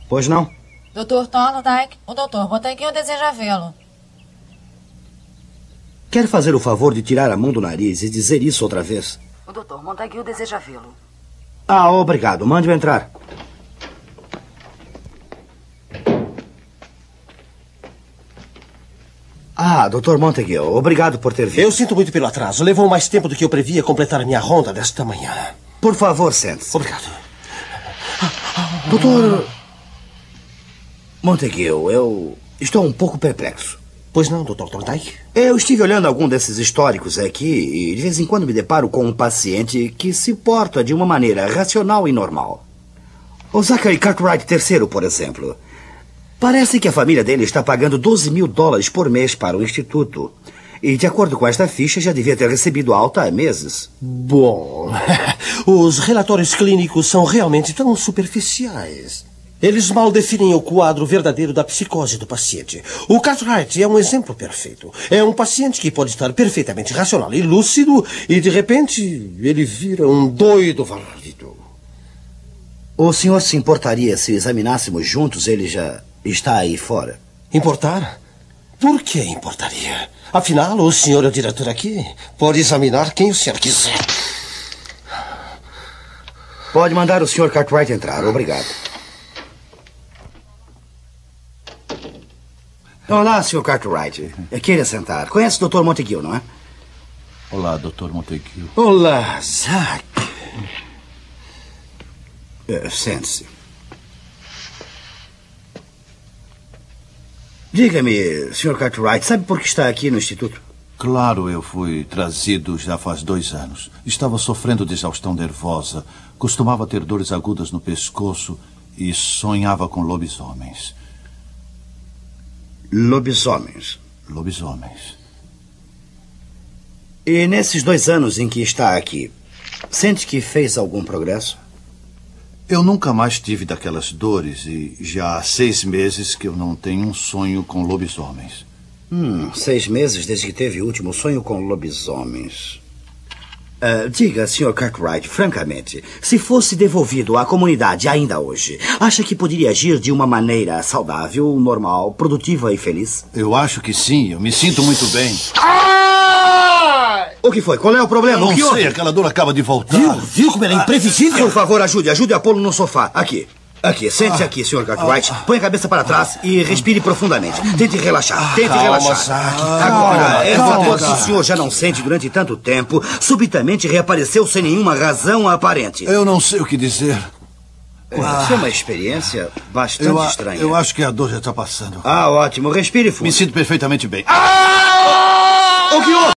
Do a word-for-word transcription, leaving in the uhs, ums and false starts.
Pois não? doutor Thorndyke, o doutor Montague deseja vê-lo. Quer fazer o favor de tirar a mão do nariz e dizer isso outra vez? O doutor Montague deseja vê-lo. Ah, obrigado. Mande-o entrar. Ah, doutor Montague, obrigado por ter vindo. Eu sinto muito pelo atraso. Levou mais tempo do que eu previa completar a minha ronda desta manhã. Por favor, sente-se. Obrigado. Doutor Montague, eu estou um pouco perplexo. Pois não, doutor Thorndyke? Eu estive olhando algum desses históricos aqui e de vez em quando me deparo com um paciente que se porta de uma maneira racional e normal. O Zachary Cartwright terceiro, por exemplo. Parece que a família dele está pagando doze mil dólares por mês para o instituto. E, de acordo com esta ficha, já devia ter recebido alta há meses. Bom, os relatórios clínicos são realmente tão superficiais. Eles mal definem o quadro verdadeiro da psicose do paciente. O Cartwright é um exemplo perfeito. É um paciente que pode estar perfeitamente racional e lúcido e, de repente, ele vira um doido válido. O senhor se importaria se examinássemos juntos? Ele já está aí fora. Importar? Por que importaria? Afinal, o senhor é o diretor aqui. Pode examinar quem o senhor quiser. Pode mandar o senhor Cartwright entrar. Obrigado. Olá, senhor Cartwright. Queira sentar. Conhece o doutor Montague, não é? Olá, doutor Montague. Olá, Zack. Uh, Sente-se. Diga-me, senhor Cartwright, sabe por que está aqui no Instituto? Claro, eu fui trazido já faz dois anos. Estava sofrendo de exaustão nervosa. Costumava ter dores agudas no pescoço e sonhava com lobisomens. Lobisomens. Lobisomens. E nesses dois anos em que está aqui, sente que fez algum progresso? Eu nunca mais tive daquelas dores e já há seis meses que eu não tenho um sonho com lobisomens. Hum, seis meses desde que teve o último sonho com lobisomens. Uh, diga, senhor Cartwright, francamente, se fosse devolvido à comunidade ainda hoje, acha que poderia agir de uma maneira saudável, normal, produtiva e feliz? Eu acho que sim, eu me sinto muito bem. Ah! O que foi? Qual é o problema? Eu não o que sei, houve? aquela dor acaba de voltar. Viu? Viu como ela é imprevisível? Por favor, ajude, ajude a pô-lo no sofá. Aqui. Aqui, sente-se aqui, senhor Cartwright. Põe a cabeça para trás e respire profundamente. Tente relaxar, tente Calma, relaxar. Zack. Agora, essa Calma, dor que o Zack. senhor já não sente durante tanto tempo, subitamente reapareceu sem nenhuma razão aparente. Eu não sei o que dizer. Isso é uma experiência bastante Eu, a- estranha. eu acho que a dor já está passando. Ah, ótimo. Respire fundo. Me sinto perfeitamente bem. O que houve?